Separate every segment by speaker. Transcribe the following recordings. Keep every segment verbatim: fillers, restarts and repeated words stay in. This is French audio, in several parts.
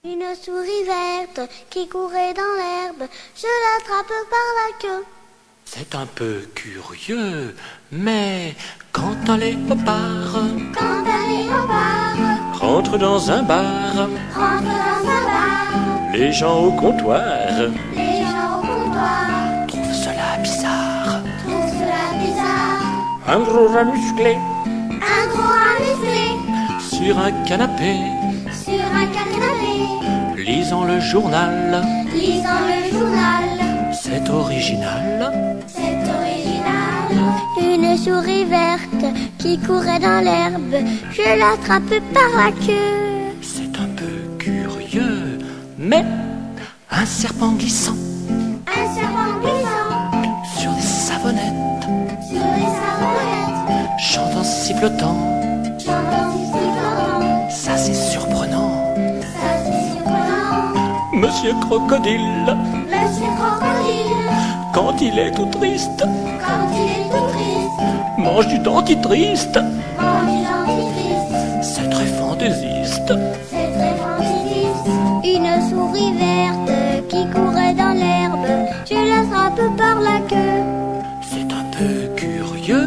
Speaker 1: Une souris verte qui courait dans l'herbe, je l'attrape par la queue.
Speaker 2: C'est un peu curieux, mais quand un léopard
Speaker 1: Quand un léopard
Speaker 2: rentre dans un bar,
Speaker 1: rentre dans un bar,
Speaker 2: les gens au comptoir
Speaker 1: les gens au comptoir
Speaker 2: trouvent cela bizarre.
Speaker 1: trouvent cela bizarre.
Speaker 2: Un gros rat musclé
Speaker 1: Un gros rat musclé
Speaker 2: sur un canapé,
Speaker 1: sur un canapé,
Speaker 2: lisant le journal.
Speaker 1: lisant le journal.
Speaker 2: C'est original.
Speaker 1: C'est original. Une souris verte qui courait dans l'herbe, je l'attrape par la queue.
Speaker 2: C'est un peu curieux, mais un serpent glissant
Speaker 1: Un serpent glissant
Speaker 2: sur des savonnettes,
Speaker 1: sur les savonnettes,
Speaker 2: chantant sifflotant,
Speaker 1: chantant sifflant.
Speaker 2: ça c'est surprenant.
Speaker 1: Ça c'est surprenant.
Speaker 2: Monsieur Crocodile,
Speaker 1: Monsieur Crocodile,
Speaker 2: quand il est tout triste,
Speaker 1: quand il est tout triste,
Speaker 2: mange du dentifrice.
Speaker 1: mange du dentifrice.
Speaker 2: C'est très fantaisiste.
Speaker 1: C'est très fantaisiste. Une souris verte qui courait dans l'herbe, je l'attrape par la queue.
Speaker 2: C'est un peu curieux,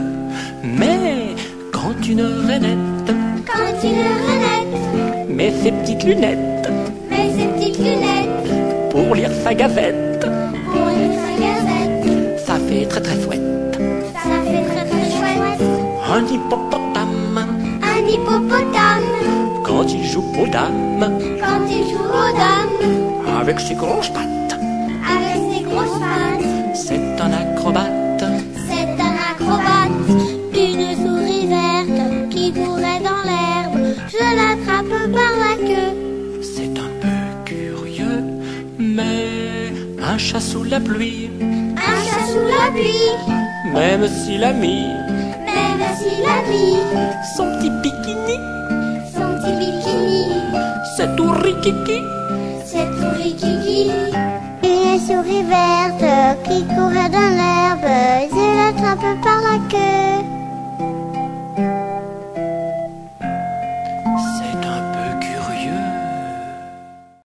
Speaker 2: mais quand une rainette
Speaker 1: Quand une rainette
Speaker 2: met ses petites lunettes
Speaker 1: met ses petites lunettes
Speaker 2: pour lire sa gazette,
Speaker 1: pour lire sa gazette,
Speaker 2: ça fait très très chouette.
Speaker 1: ça fait très très chouette.
Speaker 2: Un hippopotame,
Speaker 1: Un hippopotame,
Speaker 2: quand il joue aux dames,
Speaker 1: quand il joue aux dames,
Speaker 2: avec ses grosses pattes,
Speaker 1: avec ses grosses pattes,
Speaker 2: c'est un acrobate.
Speaker 1: c'est un acrobate. Une souris verte qui courait dans l'herbe, je l'attrape par la queue.
Speaker 2: C'est un peu curieux, mais un chat sous la pluie,
Speaker 1: Un chat sous la pluie,
Speaker 2: même s'il a mis
Speaker 1: même s'il a mis
Speaker 2: son petit bikini,
Speaker 1: son petit bikini,
Speaker 2: c'est tout rikiki.
Speaker 1: c'est tout rikiki. Une souris verte qui courait dans l'herbe, je l'attrape par la